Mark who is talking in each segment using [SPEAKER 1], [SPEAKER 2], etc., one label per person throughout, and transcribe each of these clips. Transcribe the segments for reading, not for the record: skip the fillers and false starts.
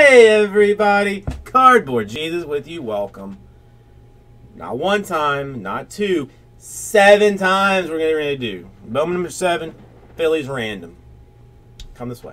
[SPEAKER 1] Hey everybody, Cardboard Jesus with you. Welcome. Not one time, not two, 7 times we're getting ready to do. Bowman number 7, Phillies random. Come this way.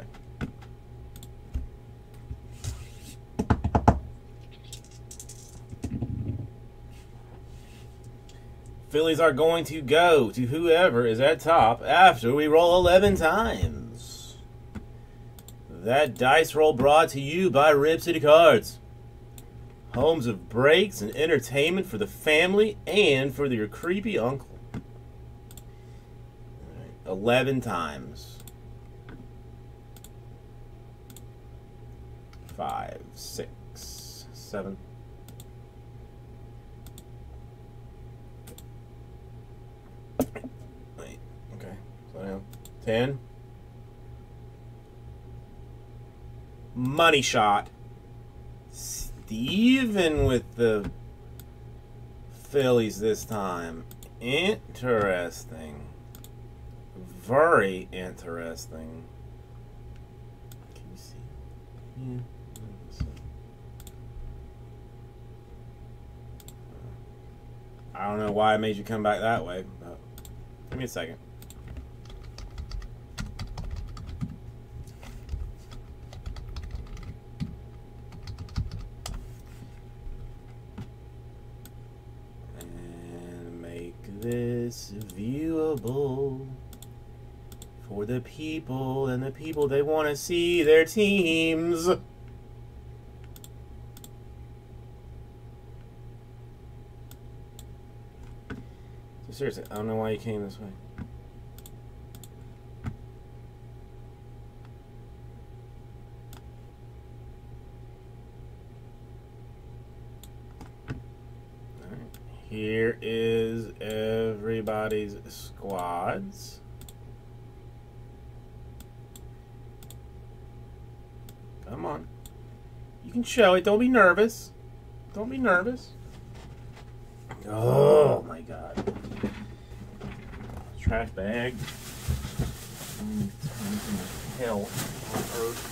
[SPEAKER 1] Phillies are going to go to whoever is at top after we roll 11 times. That dice roll brought to you by Rip City Cards. Homes of breaks and entertainment for the family and for your creepy uncle. 11 times. 5, 6, 7. Wait, okay. Slow down. 10. Money shot. Steven with the Phillies this time. Interesting. Very interesting. Can you see? Yeah. I don't know why I made you come back that way, but give me a second. And make this viewable for the people and the people they want to see their teams. Seriously, I don't know why you came this way. Alright. Here is everybody's squads. Come on. You can show it. Don't be nervous. Don't be nervous. Oh my god. Trash bag. Hell on earth.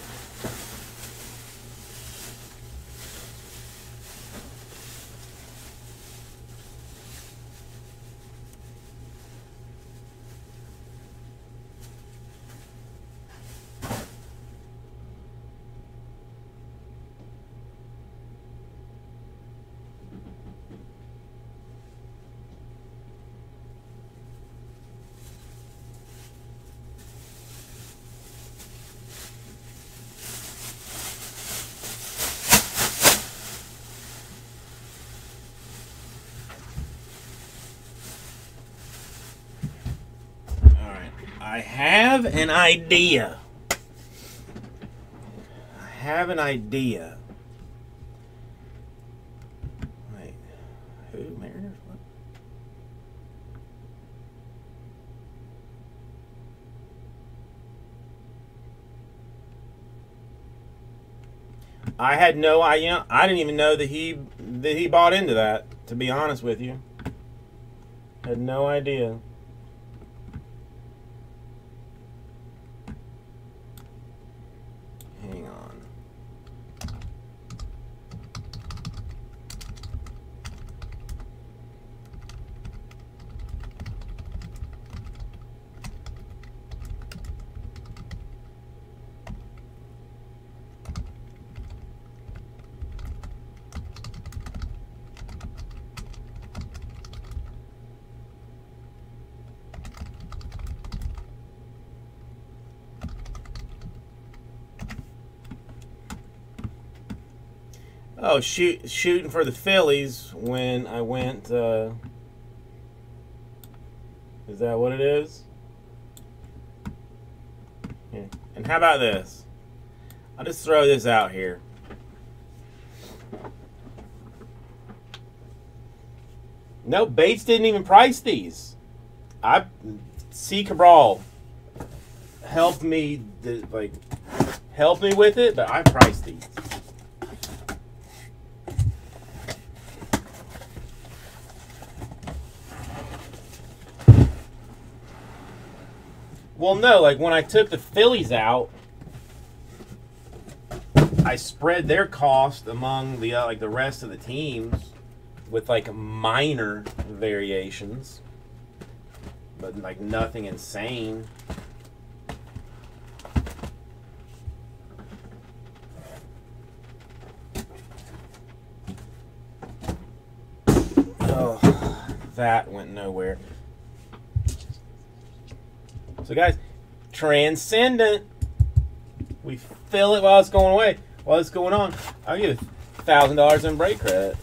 [SPEAKER 1] I have an idea. Wait, who? Mariners? What? I had no idea. I didn't even know that he bought into that. To be honest with you, had no idea. Hang on. Oh, shooting for the Phillies when I went, is that what it is? Yeah. And how about this? I'll just throw this out here. No, Bates didn't even price these. C. Cabral helped me, helped me with it, but I priced these. Well, no, like when I took the Phillies out, I spread their cost among the like the rest of the teams with like minor variations, but like nothing insane. Oh, that went nowhere. So guys, Transcendent. We fill it while it's going away. While it's going on, I'll give $1,000 in break credit.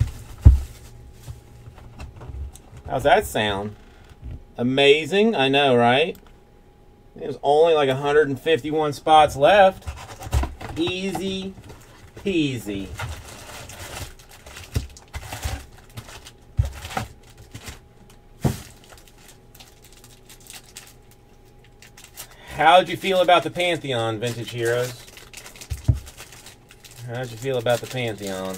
[SPEAKER 1] How's that sound? Amazing, I know, right? There's only like 151 spots left. Easy peasy. How'd you feel about the Pantheon, Vintage Heroes? How'd you feel about the Pantheon?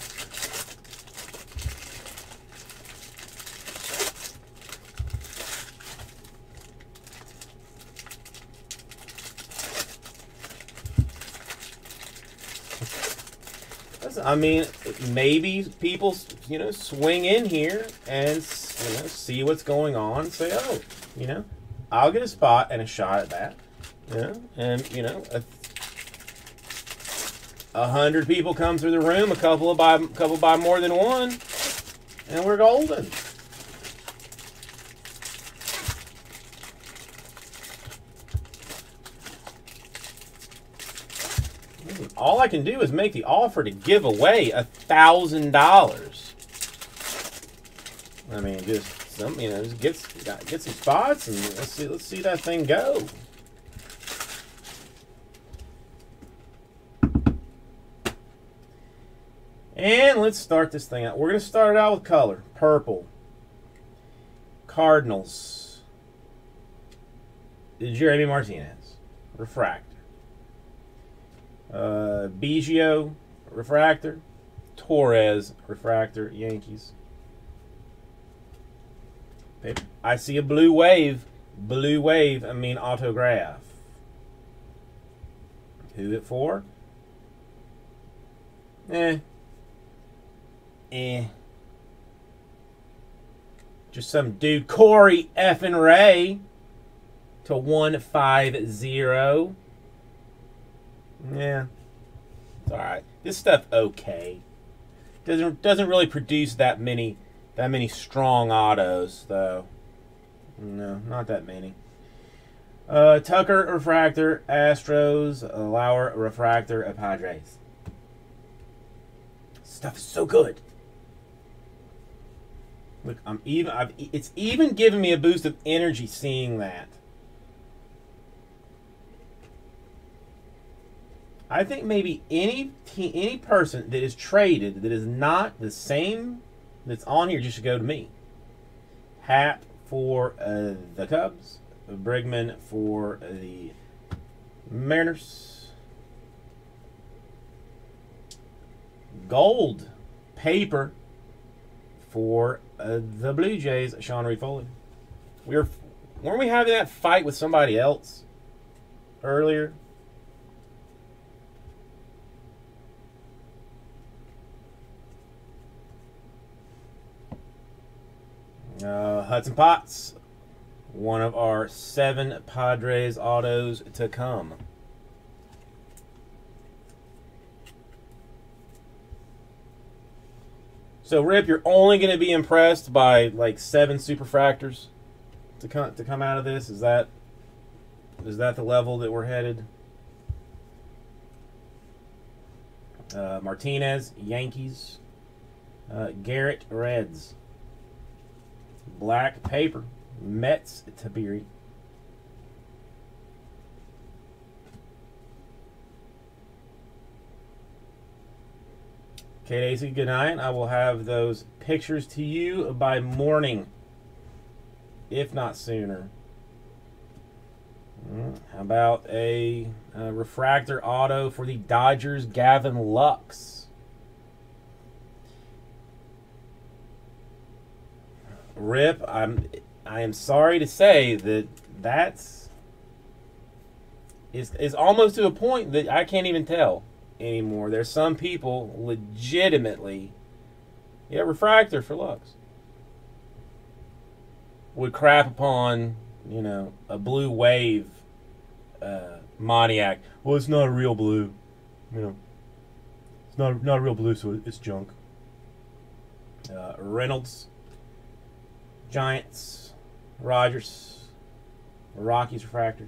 [SPEAKER 1] I mean, maybe people, you know, swing in here and, you know, see what's going on. Say, oh, you know, I'll get a spot and a shot at that. You know, and you know, 100 people come through the room, a couple buy more than one, and we're golden. All I can do is make the offer to give away $1,000. I mean, just some, you know, just get some spots and let's see that thing go. And let's start this thing out. We're going to start it out with color. Purple. Cardinals. Jeremy Martinez. Refractor. Biggio. Refractor. Torres. Refractor. Yankees. Paper. I see a blue wave. Blue wave, I mean autograph. Who it for? Just some dude, Corey effing Ray to 150. Yeah, it's all right. This stuff okay. Doesn't really produce that many strong autos though. No, not that many. Tucker refractor, Astros. Lauer refractor, Padres. Stuff is so good. Look, it's even giving me a boost of energy seeing that. I think maybe any person that is traded that is not the same that's on here just should go to me. Hap for the Cubs, Bregman for the Mariners. Gold paper for the Blue Jays, Sean Reed-Foley. Weren't we having that fight with somebody else earlier? Hudson Potts, one of our 7 Padres autos to come. So, Rip, you're only going to be impressed by like 7 superfractors to come out of this? Is that the level that we're headed? Martinez, Yankees. Garrett, Reds. Black paper, Mets, Tabiri. Kate AC, good night. I will have those pictures to you by morning, if not sooner. How about a refractor auto for the Dodgers, Gavin Lux? Rip, I am sorry to say that is almost to a point that I can't even tell. anymore. There's some people legitimately, yeah, refractor for looks, would crap upon, you know, a blue wave Moniac. Well, it's not a real blue. You know, it's not a real blue, so it's junk. Reynolds, Giants, Rogers, Rockies refractors.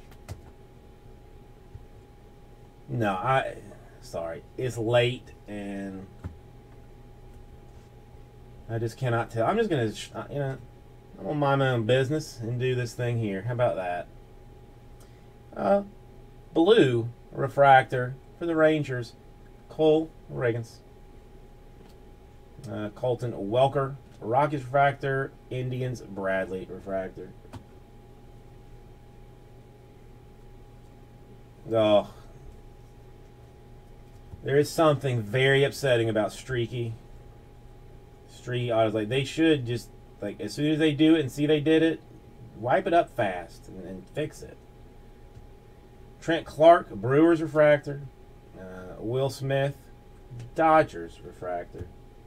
[SPEAKER 1] No, sorry, it's late and I just cannot tell. I'm just gonna, you know, I'm gonna mind my own business and do this thing here. How about that? Blue refractor for the Rangers, Cole Riggins. Colton Welker, Rockies refractor, Indians Bradley refractor. Oh, there is something very upsetting about streaky autos. Like, they should just, like, as soon as they do it and see they did it, wipe it up fast and fix it. Trent Clark, Brewers refractor. Will Smith, Dodgers refractor.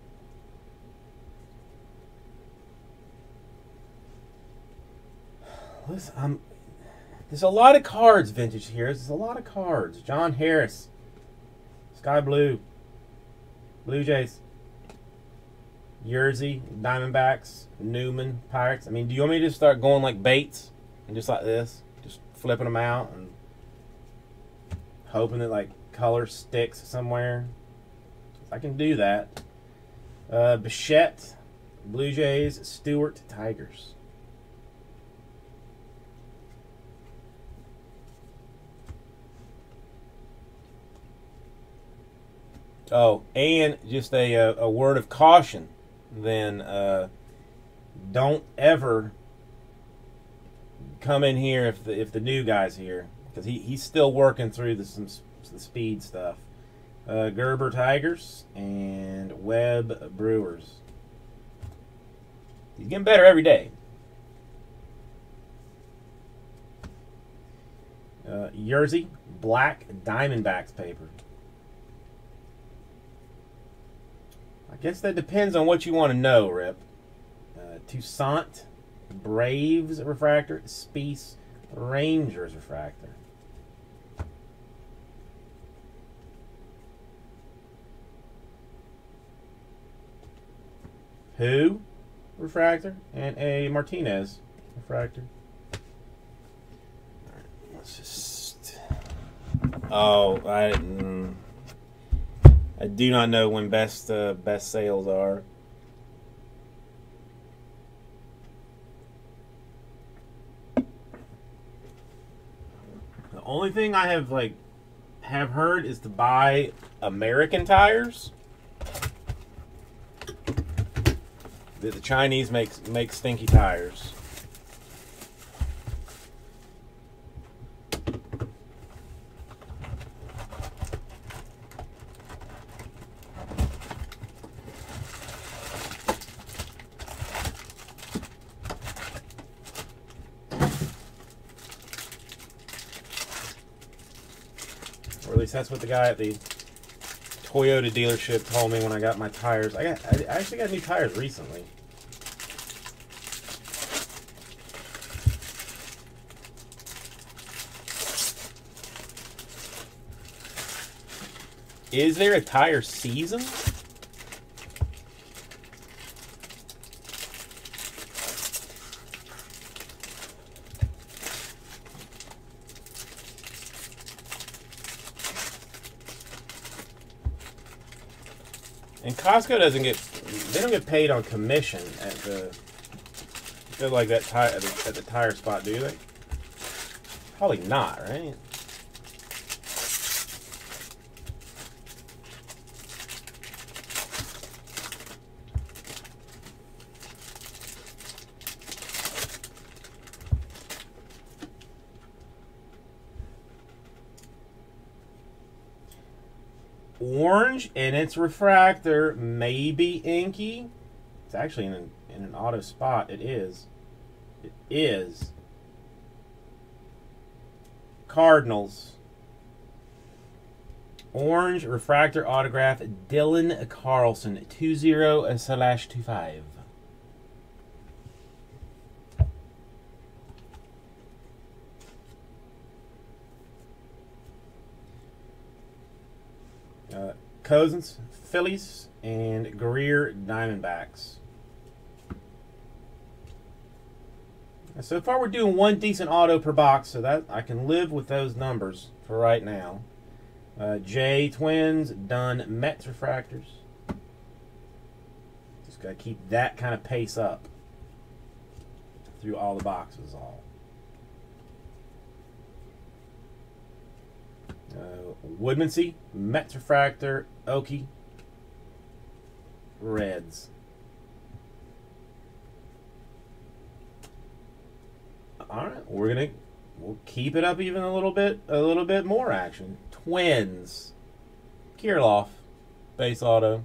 [SPEAKER 1] Listen, there's a lot of cards vintage here. There's a lot of cards. John Harris, Sky Blue, Blue Jays, Yerzy, Diamondbacks, Newman, Pirates. I mean, do you want me to just start going like Bates and just like this, just flipping them out and hoping that like color sticks somewhere? I can do that. Bichette, Blue Jays, Stewart, Tigers. Oh, and just a word of caution, then don't ever come in here if the new guy's here, because he's still working through the speed stuff. Gerber Tigers and Webb Brewers. He's getting better every day. Yerzy Black Diamondbacks paper. I guess that depends on what you want to know, Rip. Toussaint, Braves refractor. Spieth, Rangers refractor. Who refractor? And a Martinez refractor. All right, let's just. Oh, I do not know when best sales are. The only thing I have heard is to buy American tires. That the Chinese make stinky tires. Or at least that's what the guy at the Toyota dealership told me when I got my tires. I actually got new tires recently. Is there a tire season? And Costco doesn't they don't get paid on commission at like that tire at the tire spot, do they? Probably not, right? Orange and its refractor may be inky. It's actually in an auto spot. It is. It is. Cardinals. Orange refractor autograph, Dylan Carlson, 20/25. Cousins, Phillies, and Greer, Diamondbacks. So far, we're doing one decent auto per box, so that I can live with those numbers for right now. J Twins, Dunn, Mets refractors. Just got to keep that kind of pace up through all the boxes. Woodmansee, Mets refractor, Oki, Reds. All right, we'll keep it up even a little bit more action. Twins, Kirilloff, base auto.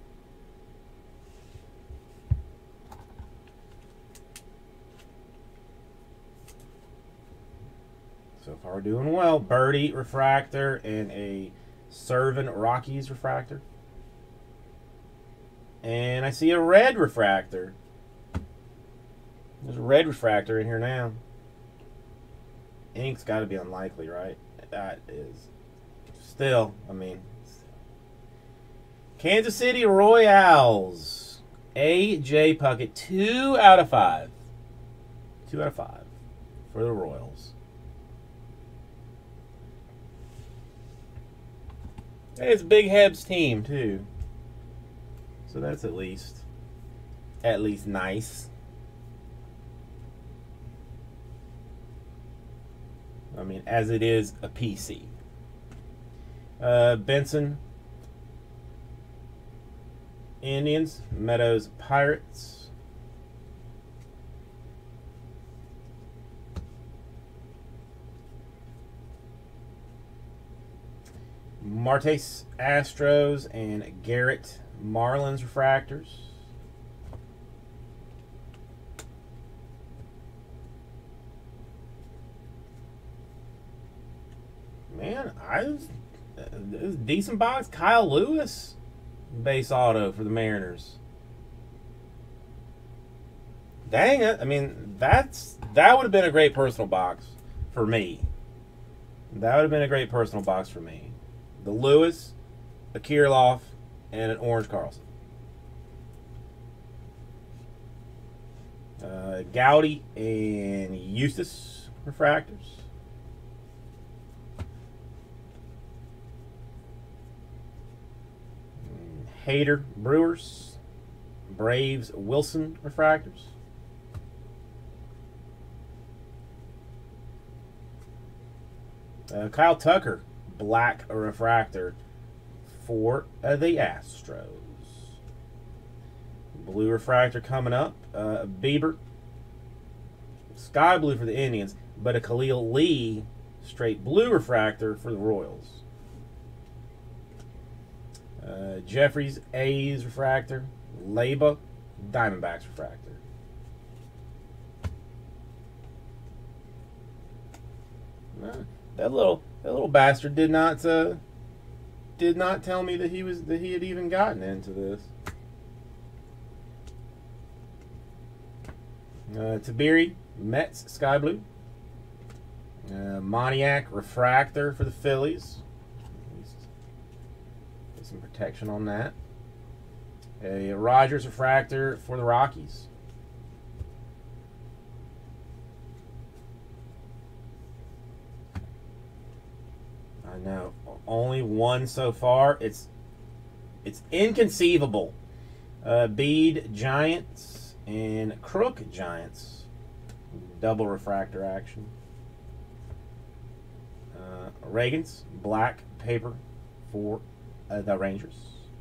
[SPEAKER 1] So far, we're doing well. Birdie refractor and a Servant Rockies refractor. And I see a red refractor. There's a red refractor in here now. Ink's got to be unlikely, right? That is. Still, I mean. Kansas City Royals. A.J. Puckett, 2/5. 2/5 for the Royals. Hey, it's Big Heb's team, too. So that's at least nice. I mean, as it is a PC. Benson, Indians. Meadows, Pirates. Martes, Astros, and Garrett, Marlins refractors. Man, this is a decent box. Kyle Lewis, base auto for the Mariners. Dang it! I mean, that would have been a great personal box for me. That would have been a great personal box for me. The Lewis, a Kirilloff, and an Orange Carlson. Gowdy and Eustace refractors. Hader, Brewers. Braves, Wilson refractors. Kyle Tucker, black refractor for the Astros. Blue refractor coming up. Bieber, sky blue for the Indians, but a Khalil Lee straight blue refractor for the Royals. Jeffries, A's refractor. Leyba, Diamondbacks refractor. That little bastard did not tell me that he had even gotten into this. Tabiri, Mets, sky blue. Moniak refractor for the Phillies. Get some protection on that. A Rogers refractor for the Rockies. I know, only one so far. It's inconceivable. Bead Giants and Crook Giants, double refractor action. Reagan's black paper for the Rangers.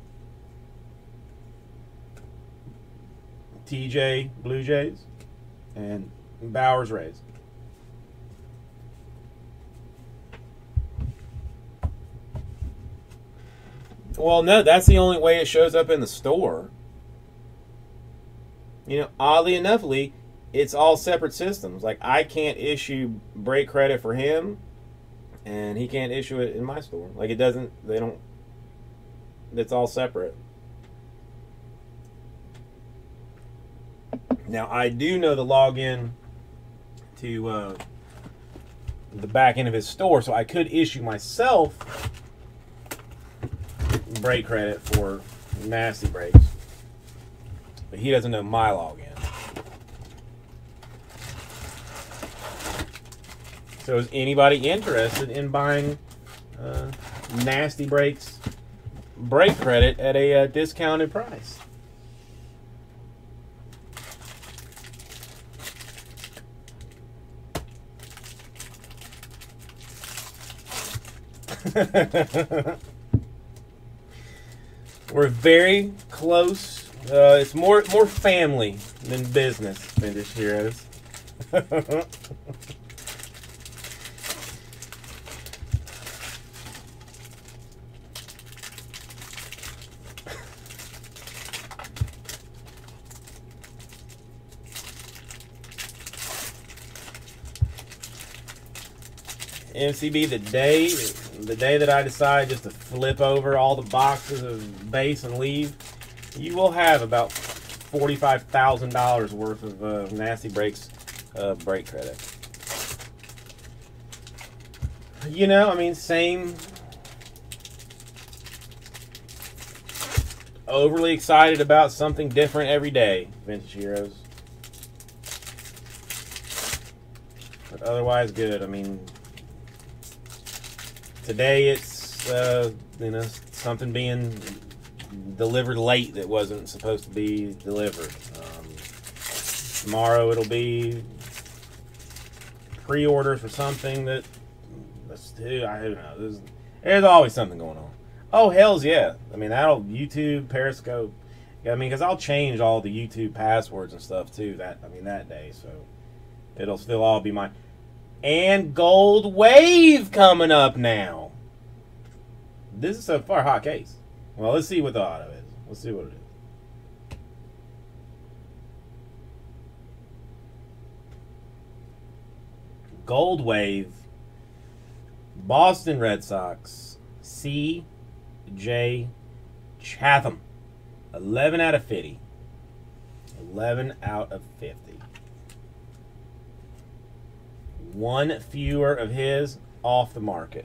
[SPEAKER 1] TJ Blue Jays and Bowers Rays. Well, no, that's the only way it shows up in the store. You know, oddly enough, Lee, it's all separate systems. Like, I can't issue break credit for him, and he can't issue it in my store. Like, it doesn't, they don't, it's all separate. Now, I do know the login to the back end of his store, so I could issue myself brake credit for Nasty Brakes, but he doesn't know my login. So is anybody interested in buying Nasty Brakes brake credit at a discounted price? We're very close. It's more family than business, Vintage Heroes. MCB, the day that I decide just to flip over all the boxes of base and leave, you will have about $45,000 worth of Nasty Brakes brake credit. You know, I mean, same. Overly excited about something different every day, Vintage Heroes. But otherwise good. I mean, today it's you know, something being delivered late that wasn't supposed to be delivered. Tomorrow it'll be pre-orders for something that I don't know. There's always something going on. Oh, hells yeah! I mean, that'll YouTube, Periscope. I mean, because I'll change all the YouTube passwords and stuff too. That day, so it'll still all be mine. And Gold Wave coming up now. This is so far a hot case. Well, let's see what the auto is. Let's see what it is. Gold Wave, Boston Red Sox, C.J. Chatham. 11 out of 50. 11 out of 50. One fewer of his off the market.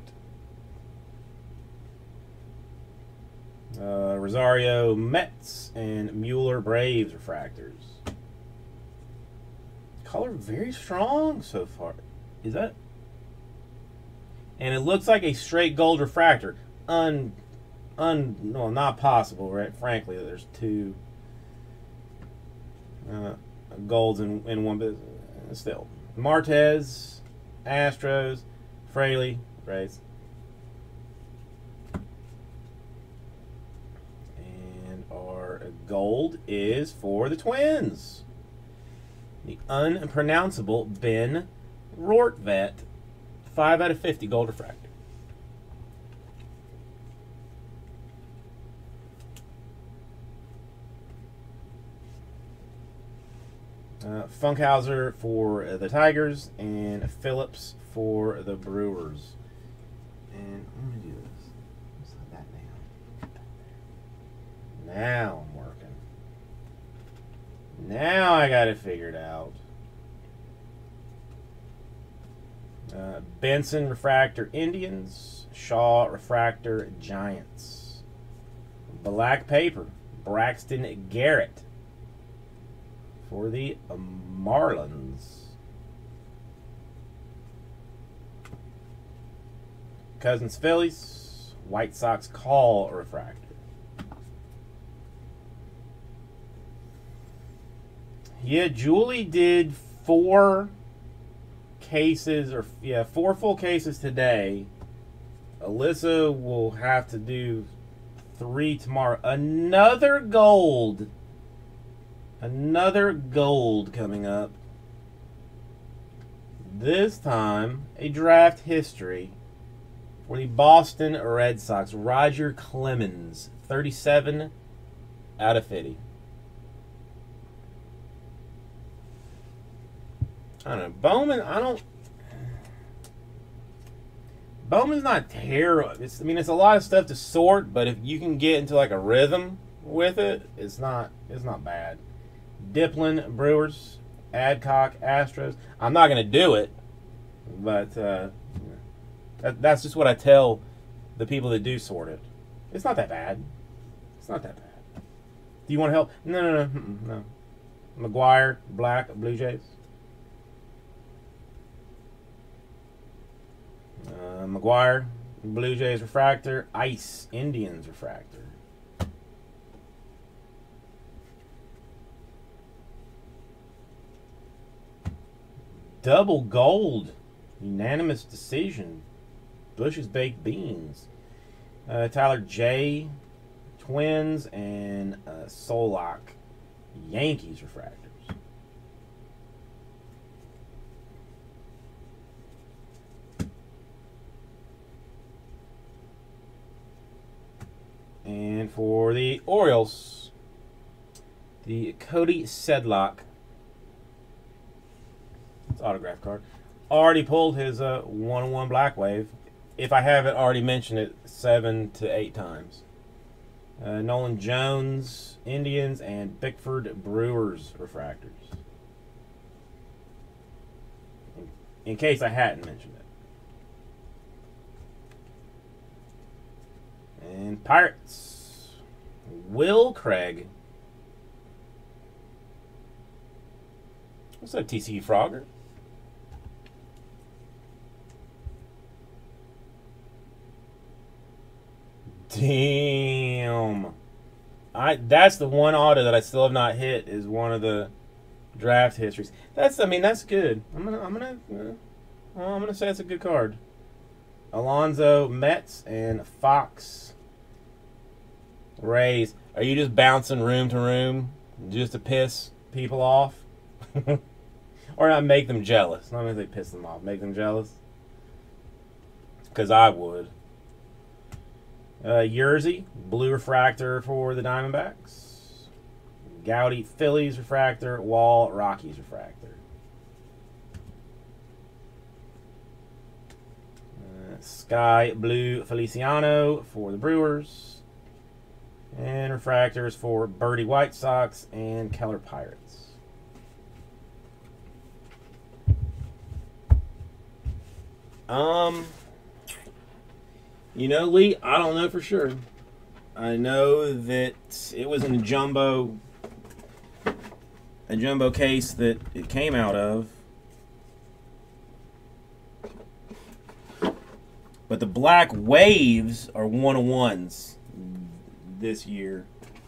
[SPEAKER 1] Rosario Mets and Mueller Braves refractors. Color very strong so far. Is that? And it looks like a straight gold refractor. No, not possible, right? Frankly, there's two golds in one, but still. Martez, Astros, Fraley, Rays. And our gold is for the Twins. The unpronounceable Ben Rortvet, 5 out of 50 gold refractor. Funkhauser for the Tigers and Phillips for the Brewers. And I'm going to do this. Let's let that down. Now I'm working. Now I got it figured out. Benson Refractor Indians, Shaw Refractor Giants. Black paper, Braxton Garrett for the Marlins. Cousins Phillies, White Sox Call Refractor. Yeah, Julie did 4 cases, or yeah, 4 full cases today. Alyssa will have to do 3 tomorrow. Another gold coming up. This time a draft history for the Boston Red Sox. Roger Clemens, 37 out of 50. I don't know. Bowman's not terrible. I mean, it's a lot of stuff to sort, but if you can get into like a rhythm with it, it's not bad. Dipplin, Brewers, Adcock, Astros. I'm not going to do it, but that's just what I tell the people that do sort it. It's not that bad. It's not that bad. Do you want to help? No. McGuire, Black, Blue Jays. McGuire, Blue Jays refractor. Ice, Indians refractor. Double gold, unanimous decision. Bush's Baked Beans. Tyler J, Twins, and Solak, Yankees refractors. And for the Orioles, the Cody Sedlock. It's autograph card. Already pulled his 1-1 Black Wave. If I haven't already mentioned it 7 to 8 times. Nolan Jones, Indians, and Bickford Brewers refractors. In case I hadn't mentioned it. And Pirates, Will Craig. What's up, TCU Frogger? Damn. That's the one auto that I still have not hit, is one of the draft histories. That's good. I'm gonna say it's a good card. Alonzo, Mets, and Fox, Rays. Are you just bouncing room to room just to piss people off? Or not make them jealous? Not make they piss them off. Make them jealous? Because I would. Yerzy, blue refractor for the Diamondbacks. Gowdy, Phillies refractor. Wall, Rockies refractor. Sky blue Feliciano for the Brewers. And refractors for Birdie White Sox and Keller Pirates. You know, Lee, I don't know for sure. I know that it was in a jumbo case that it came out of. But the Black Waves are 1-of-1s this year.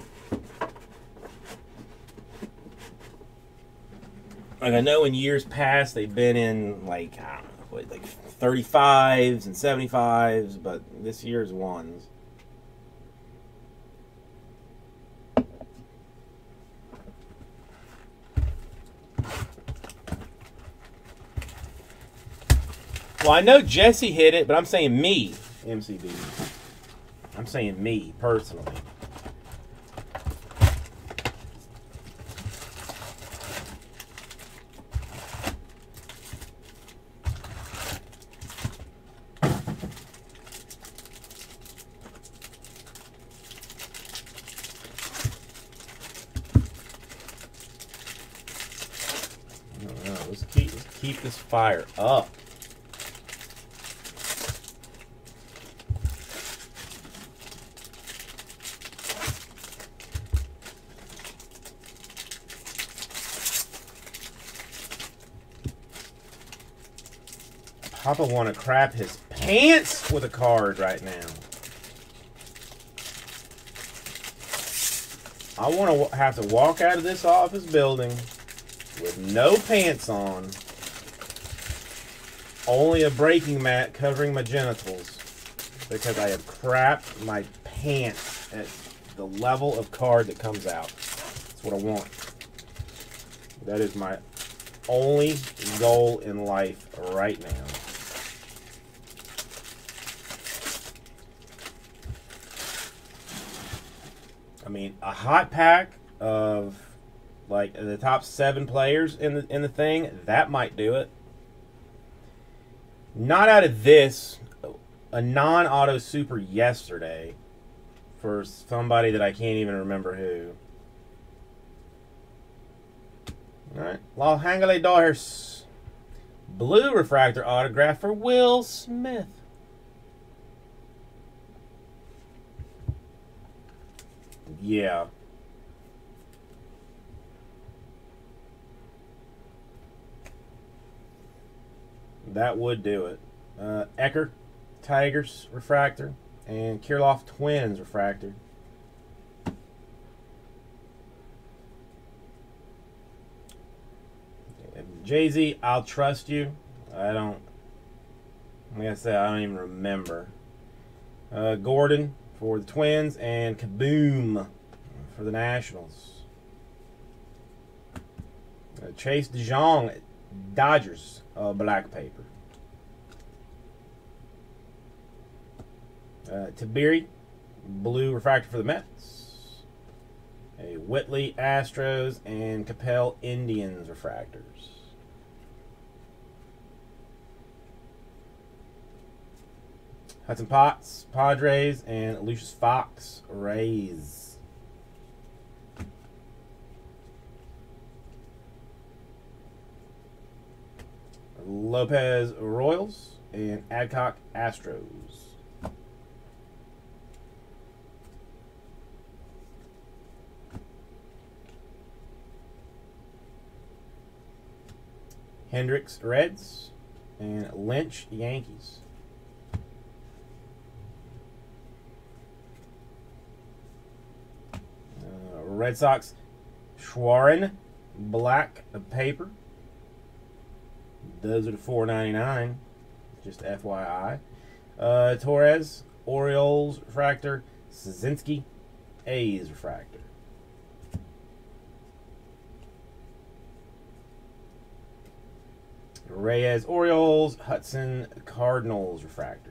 [SPEAKER 1] Like, I know in years past they've been in, like, I don't know, what, like 35s and 75s, but this year's ones. Well, I know Jesse hit it, but I'm saying me, MCB. I'm saying me, personally. Let's keep this fire up. Papa want to crap his pants with a card right now. I want to have to walk out of this office building with no pants on, only a breaking mat covering my genitals, because I have crapped my pants at the level of card that comes out. That's what I want. That is my only goal in life right now. I mean, a hot pack of like the top 7 players in the thing, that might do it. Not out of this. a non-auto super yesterday for somebody that I can't even remember who. Alright, Los Angeles Dodgers. Blue refractor autograph for Will Smith. Yeah. That would do it. Ecker, Tigers refractor, and Kirilloff Twins refractor. Jay-Z, I'll trust you. Like I said, I don't even remember. Gordon for the Twins, and Kaboom for the Nationals. Chase DeJong, Dodgers, black paper. Tabiri, blue refractor for the Mets. A Whitley, Astros, and Capel, Indians refractors. Hudson Potts, Padres, and Lucius Fox, Rays. Lopez, Royals, and Adcock, Astros. Hendricks, Reds, and Lynch, Yankees. Red Sox, Schwarren, black paper. Those are the $4.99, just FYI. Torres, Orioles refractor. Szynski, A's refractor. Reyes, Orioles. Hudson, Cardinals refractors.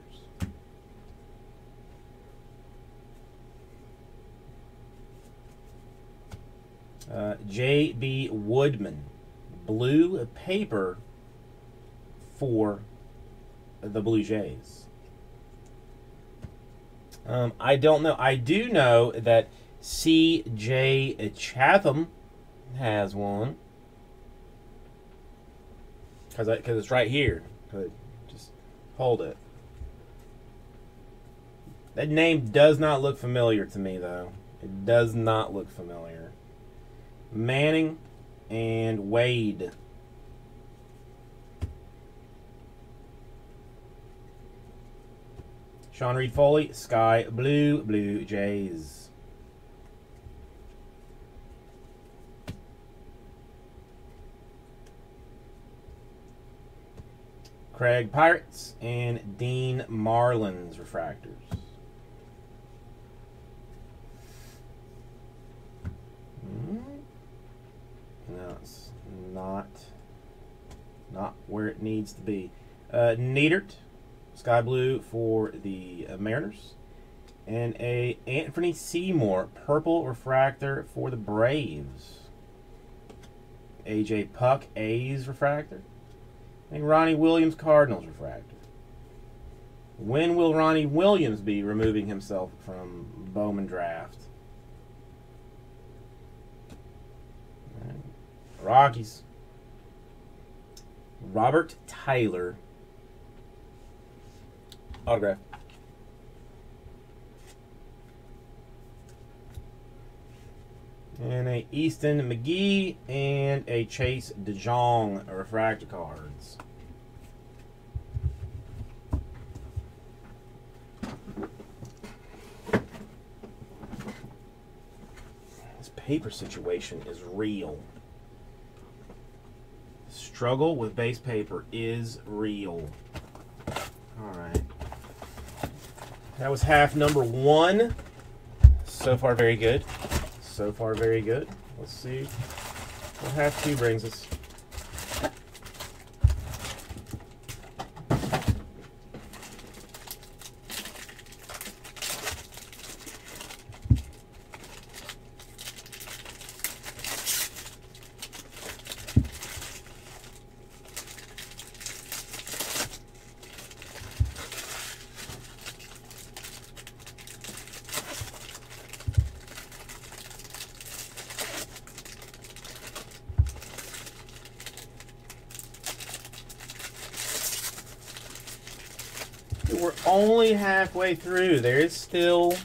[SPEAKER 1] J.B. Woodman, blue paper for the Blue Jays. I don't know. I do know that C.J. Chatham has one. Because it's right here. Just hold it. That name does not look familiar to me, though. It does not look familiar. Manning and Wade. Sean Reed Foley, Sky Blue, Blue Jays. Craig Pirates and Dean Marlins refractors. No, it's not where it needs to be. Neidert, Sky Blue for the Mariners. And a Anthony Seymour, purple refractor for the Braves. AJ Puck, A's refractor. And Ronnie Williams, Cardinals refractor. When will Ronnie Williams be removing himself from Bowman draft? Rockies. Robert Tyler, autograph. And a Easton McGee and a Chase DeJong refractor cards. This paper situation is real. Struggle with base paper is real. Alright. That was half number 1. So far, very good. So far, very good. Let's see what half 2 brings us. only halfway through. There is still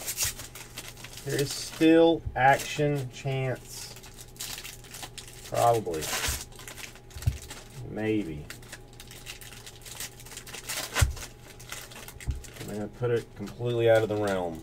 [SPEAKER 1] action chance. Probably. Maybe. I'm going to put it completely out of the realm.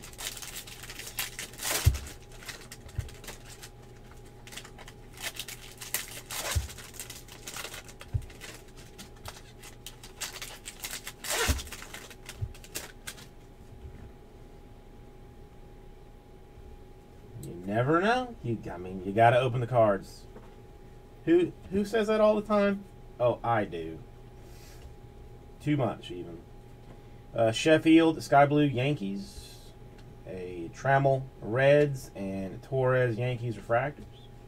[SPEAKER 1] Never know. I mean, you got to open the cards. Who says that all the time? Oh, I do. Too much, even. Sheffield Sky Blue Yankees, a Trammell Reds, and Torres Yankees refractors.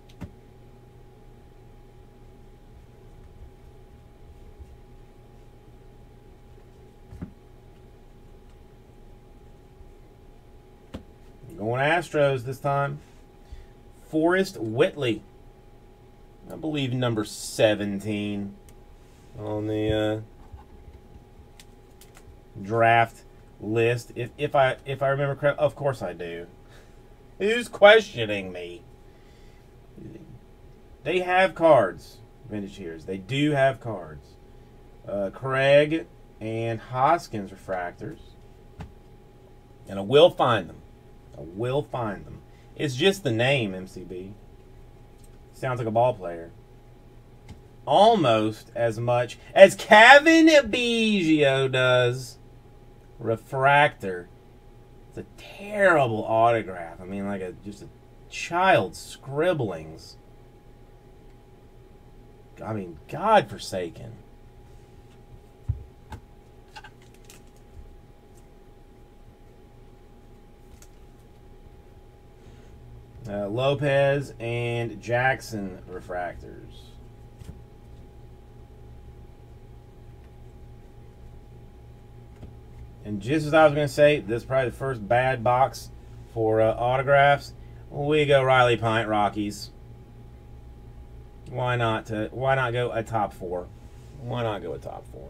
[SPEAKER 1] Going Astros this time. Forrest Whitley. I believe number 17 on the draft list. If I remember correctly, of course I do. Who's questioning me? They have cards, Vintage Heroes. They do have cards. Craig and Hoskins refractors. And I will find them. I will find them. It's just the name, MCB. Sounds like a ball player. Almost as much as Kevin Biggio does. Refractor. It's a terrible autograph. I mean, like just a child's scribblings. I mean, God-forsaken. Lopez and Jackson refractors. And just as I was going to say, this is probably the first bad box for autographs. We go Riley Pint Rockies. Why not go a top 4? Why not go a top 4?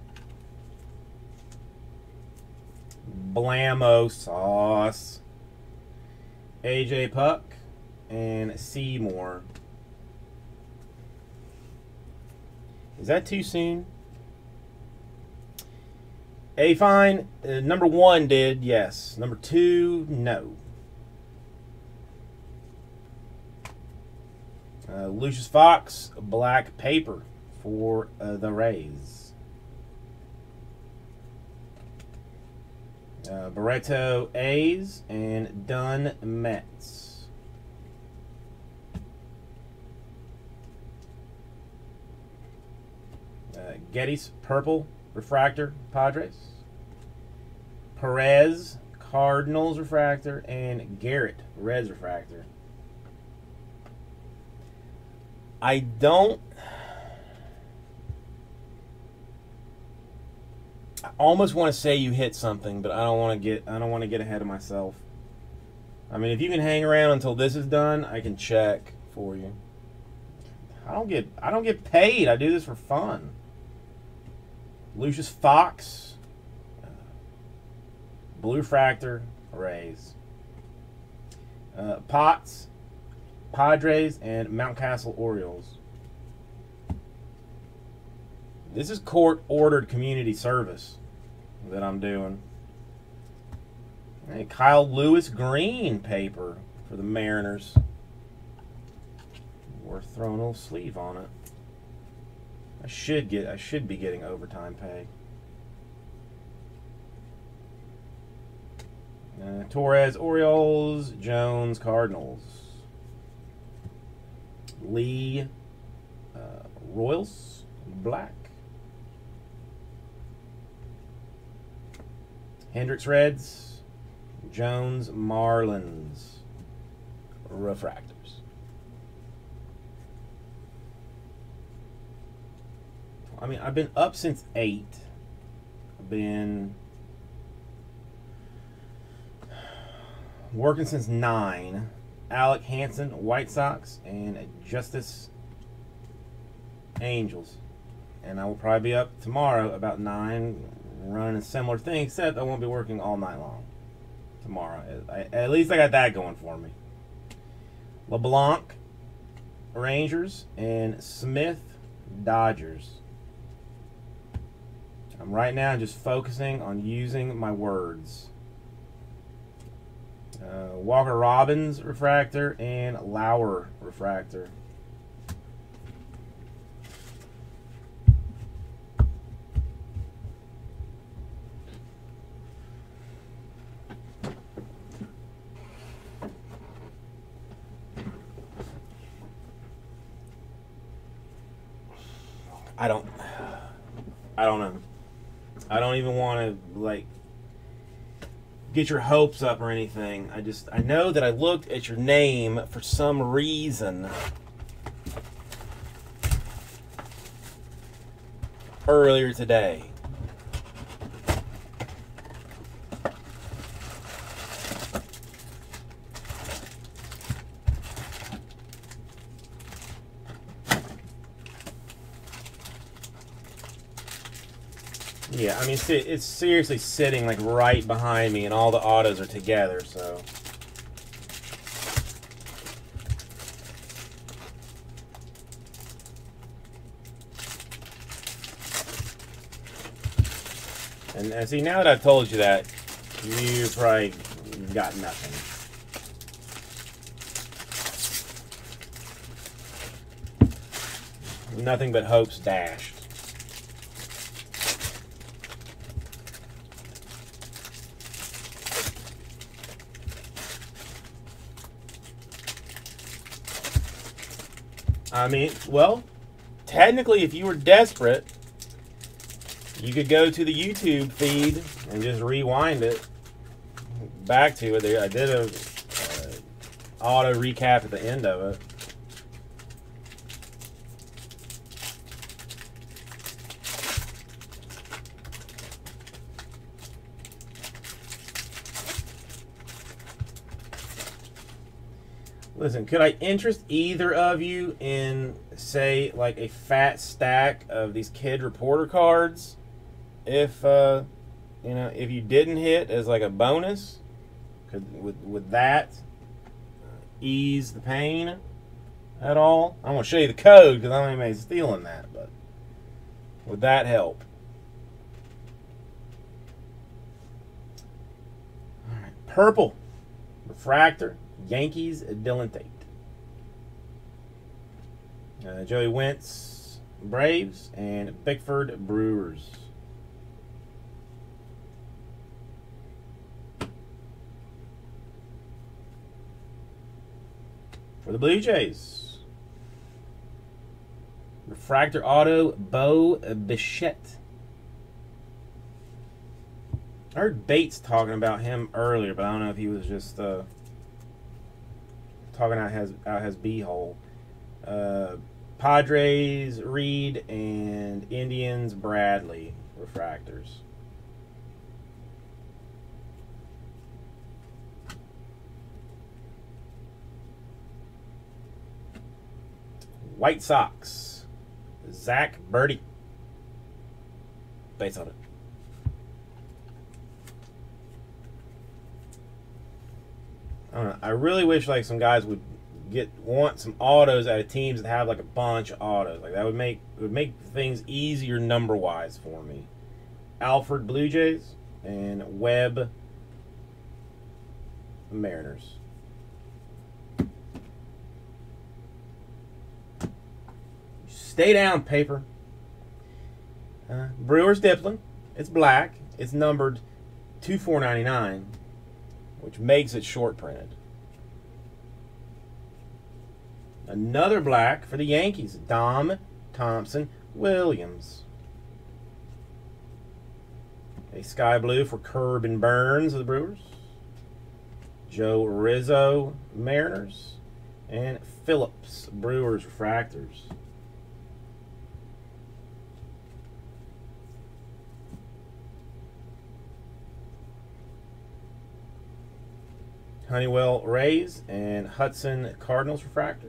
[SPEAKER 1] Blammo sauce. AJ Puck and Seymour. Is that too soon? Fine. Number 1 did, yes. Number 2, no. Lucius Fox, black paper for the Rays. Barreto A's and Dunn Mets. Geddes purple refractor Padres. Perez Cardinals refractor and Garrett Reds refractor. I almost want to say you hit something, but I don't want to get ahead of myself. I mean, if you can hang around until this is done, I can check for you. I don't get paid. I do this for fun. Lucius Fox, blue fractor, Rays. Potts, Padres, and Mountcastle Orioles. This is court-ordered community service that I'm doing. Hey, Kyle Lewis green paper for the Mariners. Worth throwing a little sleeve on it. I should be getting overtime pay. Torres Orioles, Jones Cardinals. Lee Royals black. Hendricks Reds, Jones Marlins refractors. I mean, I've been up since 8. I've been working since 9. Alec Hansen, White Sox, and Justice Angels. And I will probably be up tomorrow about 9, and running a similar thing, except I won't be working all night long tomorrow. At least I got that going for me. LeBlanc, Rangers, and Smith, Dodgers. I'm right now just focusing on using my words. Walker Robbins refractor and Lauer refractor. I don't know. I don't even want to like get your hopes up or anything. I know that I looked at your name for some reason earlier today. Yeah, I mean, it's seriously sitting like right behind me, and all the autos are together, so. And see, now that I've told you that, you probably got nothing. Nothing but hopes dashed. I mean, well, technically, if you were desperate, you could go to the YouTube feed and just rewind it back to it. I did a auto recap at the end of it. Listen, could I interest either of you in, say, like a fat stack of these kid reporter cards? If you know, if you didn't hit as like a bonus, would that ease the pain at all? I want to show you the code because I don't know anybody's stealing that, but would that help? All right, purple refractor. Yankees, Dylan Tate. Joey Wentz, Braves, and Bickford, Brewers. For the Blue Jays, refractor auto, Bo Bichette. I heard Bates talking about him earlier, but I don't know if he was just talking out his b-hole. Padres, Reed, and Indians, Bradley, refractors. White Sox, Zach Birdie. Base on it. I don't know. I really wish like some guys would want some autos out of teams that have like a bunch of autos. Like that would make things easier number wise for me. Alfred, Blue Jays, and Webb, Mariners. Stay down, paper. Brewers Dipling. It's black. It's numbered 2499. Which makes it short printed. Another black for the Yankees, Dom Thompson Williams. A sky blue for Corbin Burns of the Brewers. Joe Rizzo, Mariners. And Phillips, Brewers refractors. Honeywell, Rays, and Hudson, Cardinals refractors.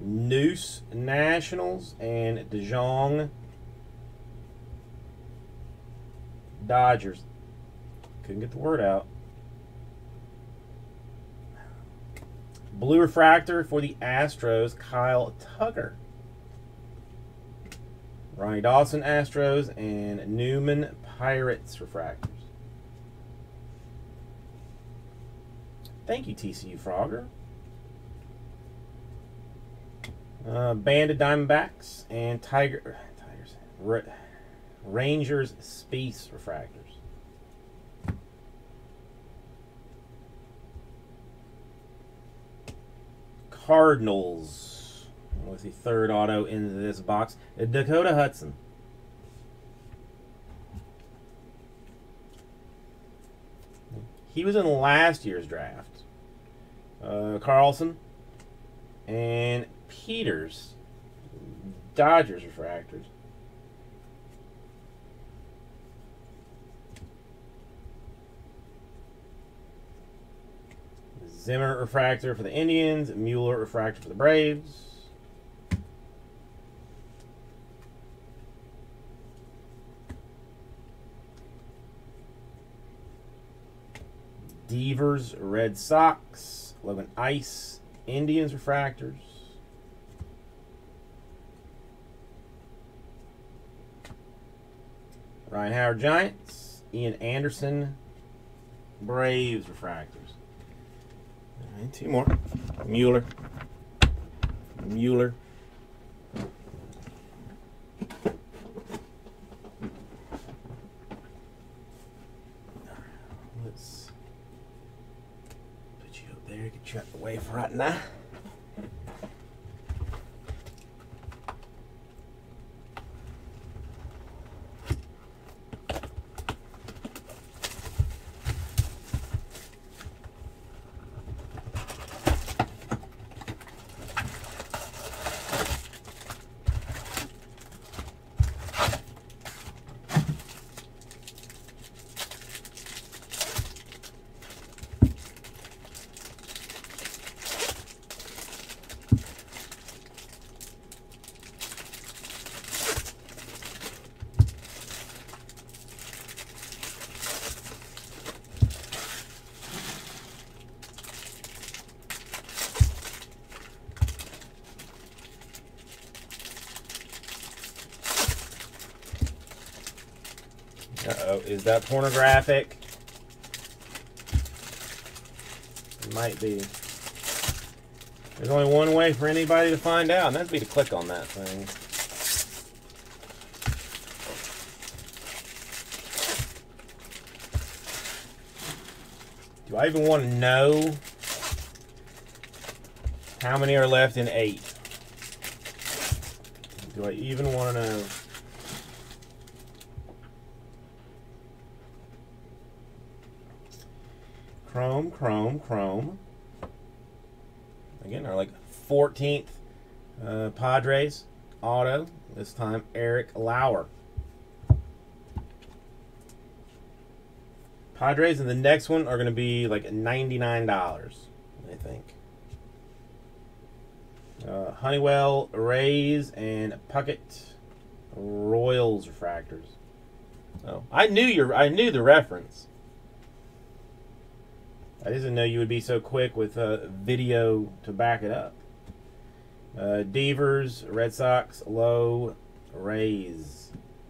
[SPEAKER 1] Noose Nationals and DeJong Dodgers. Couldn't get the word out. Blue refractor for the Astros, Kyle Tucker. Ronnie Dawson, Astros, and Newman, Pirates refractors. Thank you, TCU Frogger. Banded Diamondbacks and Rangers Space refractors. Cardinals with the third auto in this box. Dakota Hudson. He was in last year's draft. Carlson and Peters, Dodgers refractors. Zimmer refractor for the Indians. Mueller refractor for the Braves. Devers, Red Sox. Logan Ice, Indians refractors. Ryan Howard, Giants. Ian Anderson, Braves refractors. All right, two more. Mueller. Let's put you up there. Get you out the way for right now. Uh-oh, is that pornographic? It might be. There's only one way for anybody to find out, and that'd be to click on that thing. Do I even want to know how many are left in 8? Do I even want to know? Chrome. Again, our like 14th Padres auto. This time, Eric Lauer. Padres and the next one are going to be like $99, I think. Honeywell, Rays, and Puckett, Royals refractors. Oh, I knew the reference. I didn't know you would be so quick with video to back it up. Devers, Red Sox, Low, Rays.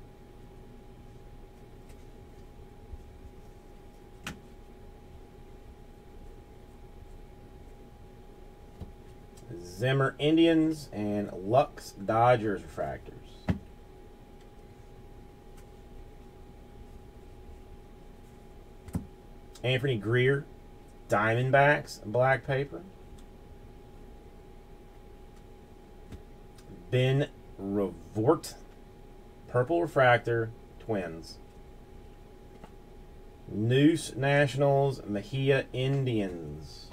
[SPEAKER 1] Zimmer, Indians, and Lux, Dodgers refractors. Anthony Greer, Diamondbacks, black paper. Ben Revort, purple refractor, Twins. Noose Nationals, Mejia Indians.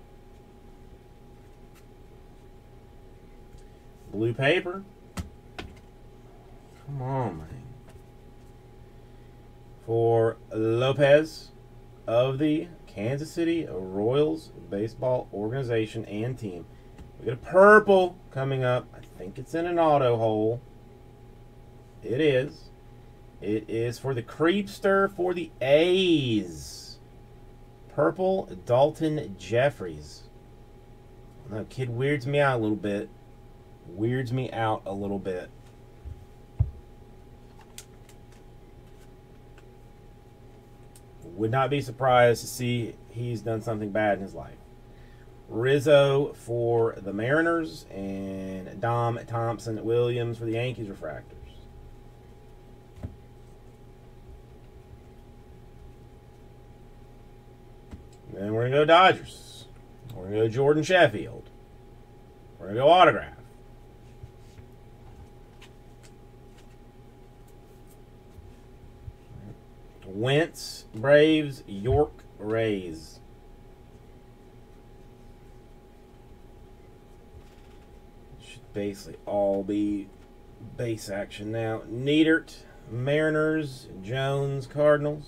[SPEAKER 1] Blue paper. Come on, man. For Lopez of the Kansas City Royals baseball organization and team. We got a purple coming up. I think it's in an auto hole. It is. It is for the Creepster for the A's. Purple Dalton Jeffries. That kid weirds me out a little bit. Weirds me out a little bit. Would not be surprised to see he's done something bad in his life. Rizzo for the Mariners and Dom Thompson Williams for the Yankees refractors. Then we're going to go Dodgers. We're going to go Jordan Sheffield. We're going to go autograph. Wentz, Braves, York, Rays. Should basically all be base action now. Neidert, Mariners, Jones, Cardinals.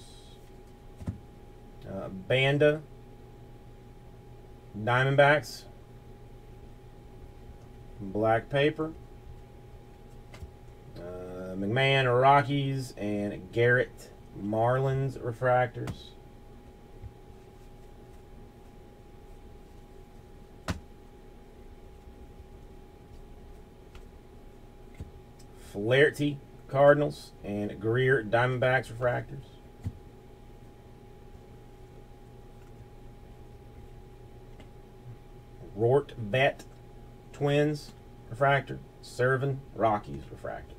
[SPEAKER 1] Banda, Diamondbacks, Black Paper, McMahon, Rockies, and Garrett, Marlins refractors. Flaherty, Cardinals, and Greer, Diamondbacks refractors. Rort, Bet, Twins refractor. Servin, Rockies refractor.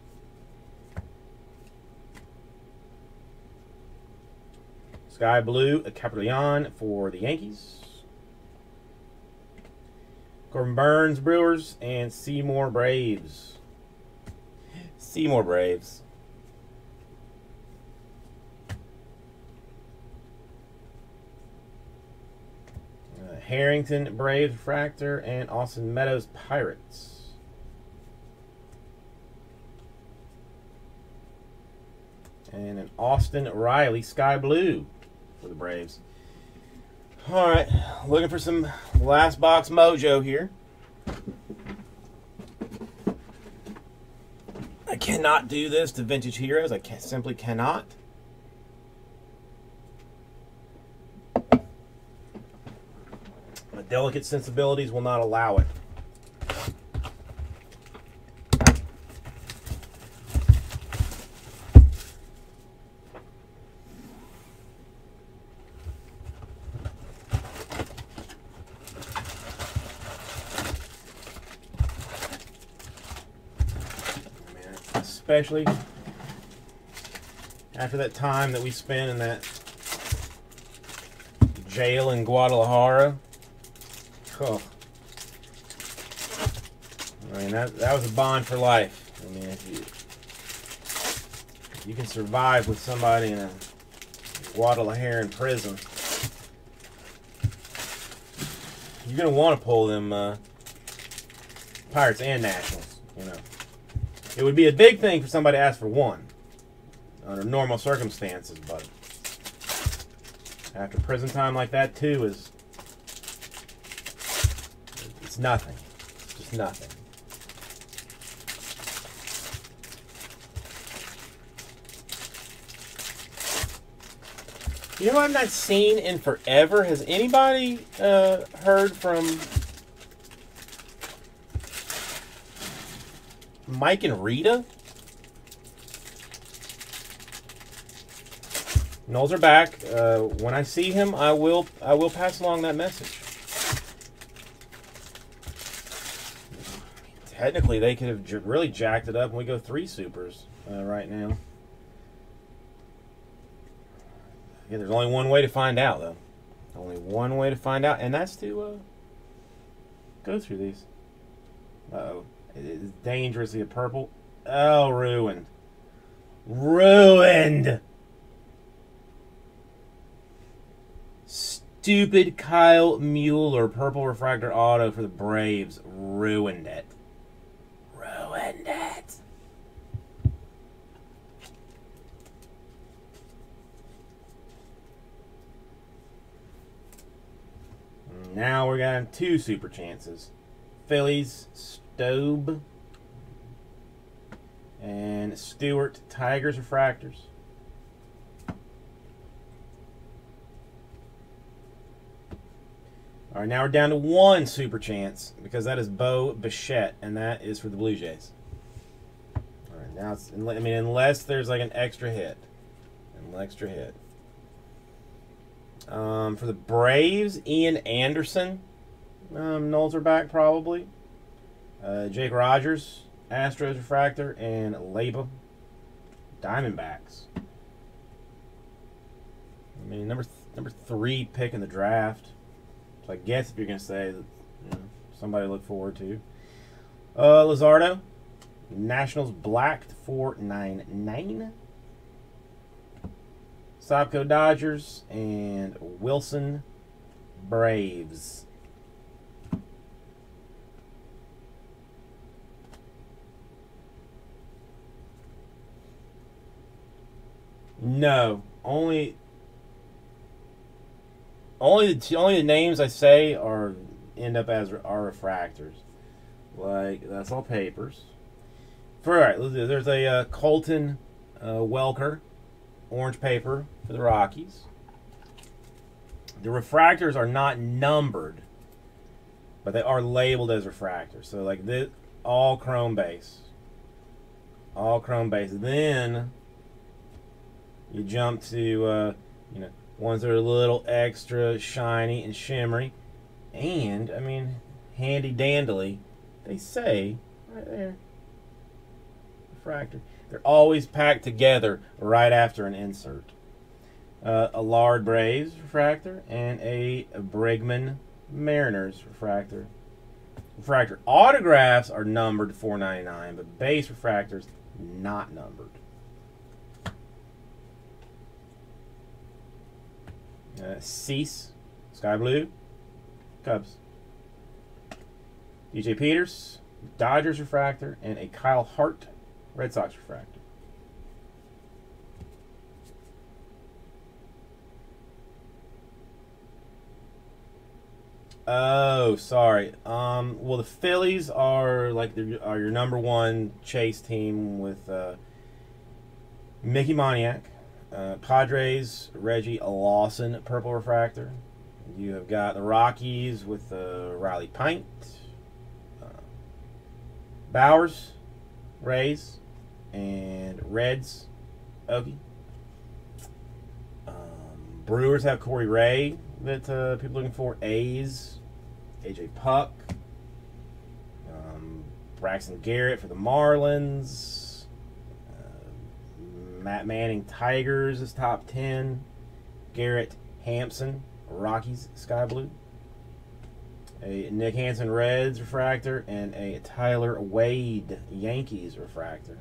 [SPEAKER 1] Sky Blue, Caprion for the Yankees. Corbin Burns, Brewers, and Seymour, Braves. Seymour, Braves. Harrington, Braves refractor, and Austin Meadows, Pirates. And an Austin Riley, Sky Blue for the Braves. All right, looking for some last box mojo here. I cannot do this to Vintage Heroes. I simply cannot. My delicate sensibilities will not allow it. Especially after that time that we spent in that jail in Guadalajara. Oh. I mean, that was a bond for life. I mean, if you can survive with somebody in a Guadalajara prison, you're going to want to pull them Pirates and Nationals, you know. It would be a big thing for somebody to ask for one under normal circumstances, but after prison time like that too it's nothing. It's just nothing. You know what I've not seen in forever? Has anybody heard from Mike and Rita? Knowles are back. When I see him, I will pass along that message. Technically, they could have really jacked it up, and we go 3 supers right now. Yeah, there's only one way to find out, though. Only one way to find out, and that's to go through these. Uh-oh. It is dangerously a purple. Oh, ruined. Ruined! Stupid Kyle Mueller, purple refractor auto for the Braves. Ruined it. Ruined it. Now we're getting 2 super chances. Phillies, Stobe. And Stewart, Tigers refractors. All right, now we're down to one super chance because that is Bo Bichette, and that is for the Blue Jays. All right, now it's, I mean, unless there's like an extra hit, for the Braves, Ian Anderson, Knowles are back probably. Jake Rogers, Astros refractor, and Leba, Diamondbacks. I mean, number 3 pick in the draft. So I guess if you're going to say that, somebody to look forward to. Luzardo, Nationals black to 499. Sopko Dodgers, and Wilson Braves. No, only the names I say end up as refractors. Like, that's all papers. All right, there's a Colton Welker, orange paper for the Rockies. The refractors are not numbered, but they are labeled as refractors. So like this, all chrome base. Then you jump to ones that are a little extra shiny and shimmery, and I mean handy dandily. They say right there, refractor. They're always packed together right after an insert. A Lard Braves refractor and a Bregman Mariners refractor. Refractor autographs are numbered to 499, but base refractors not numbered. Cease, Sky Blue, Cubs. DJ Peters, Dodgers refractor, and a Kyle Hart, Red Sox refractor. Oh, sorry. Well, the Phillies are like are your number 1 chase team with Mickey Moniak. Padres, Reggie Lawson, purple refractor. You have got the Rockies with Riley Pint. Bowers, Rays, and Reds, Okie. Brewers have Corey Ray that people are looking for. A's, AJ Puck. Braxton Garrett for the Marlins. Matt Manning, Tigers is top 10. Garrett Hampson, Rockies, Sky Blue. A Nick Hansen, Reds refractor, and a Tyler Wade, Yankees refractor.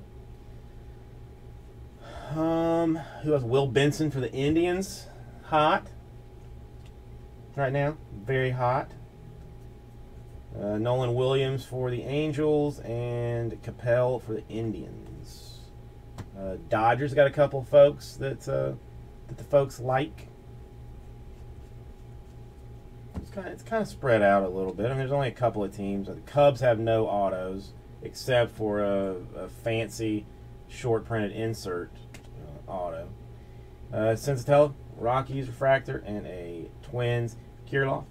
[SPEAKER 1] Who else? Will Benson for the Indians, hot right now, very hot. Nolan Williams for the Angels, and Capel for the Indians. Dodgers got a couple folks that the folks like. It's kind of spread out a little bit. I mean, there's only a couple of teams. The Cubs have no autos except for a fancy short printed insert auto. Sensatella, Rockies refractor, and a Twins Kirilloff.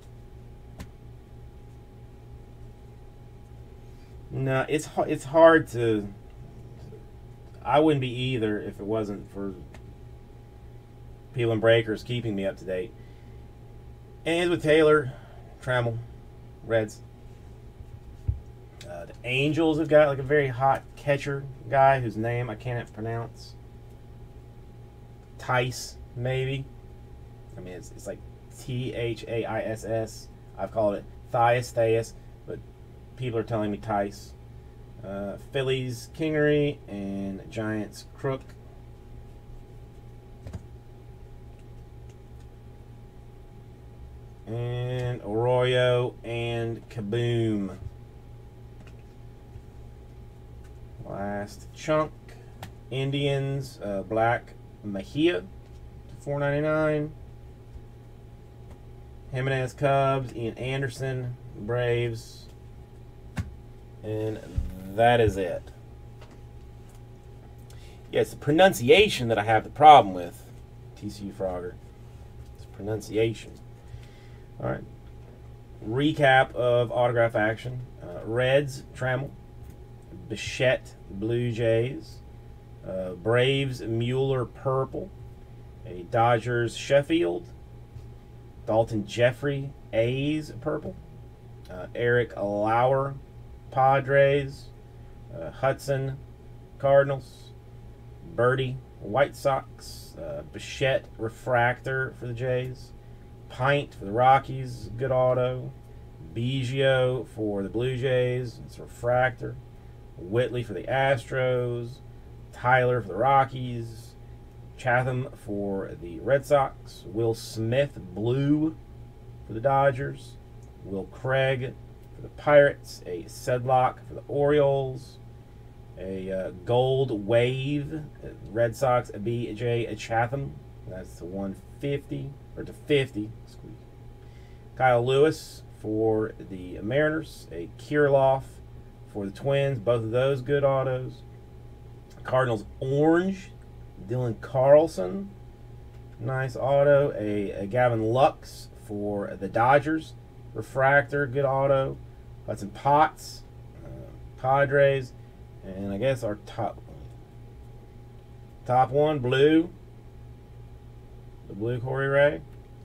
[SPEAKER 1] No, it's hard to. I wouldn't be either if it wasn't for Peel and Breakers keeping me up to date. And with Taylor, Trammell, Reds. The Angels have got like a very hot catcher guy whose name I can't pronounce. Tice, maybe. I mean, it's like Thaiss. I've called it Thais, but people are telling me Tice. Phillies, Kingery, and Giants, Crook. And Arroyo and Kaboom. Last chunk. Indians, Black Mejia, $4.99. Jimenez, Cubs. Ian Anderson, Braves. And that is it. Yeah, it's the pronunciation that I have the problem with, TCU Frogger. It's pronunciation. All right. Recap of autograph action. Reds, Trammell. Bichette, Blue Jays. Braves, Mueller, purple. A Dodgers, Sheffield. Dalton Jeffrey, A's, purple. Eric Lauer, Padres. Hudson, Cardinals. Birdie, White Sox. Bichette, refractor for the Jays. Pint for the Rockies, good auto. Biggio for the Blue Jays, it's refractor. Whitley for the Astros. Tyler for the Rockies. Chatham for the Red Sox. Will Smith, blue for the Dodgers. Will Craig for the Pirates. A Sedlock for the Orioles. A gold wave, Red Sox, a B.J. Chatham. That's to 150, or to 50. Squeeze. Kyle Lewis for the Mariners. A Kirilloff for the Twins. Both of those good autos. Cardinals orange, Dylan Carlson. Nice auto. A Gavin Lux for the Dodgers. Refractor, good auto. Hudson Potts, Padres. And I guess our top one, blue. The blue Corey Ray.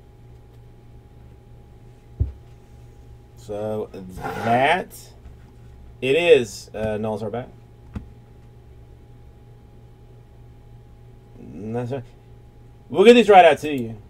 [SPEAKER 1] So that it is. Knowles are back. We'll get these right out to you.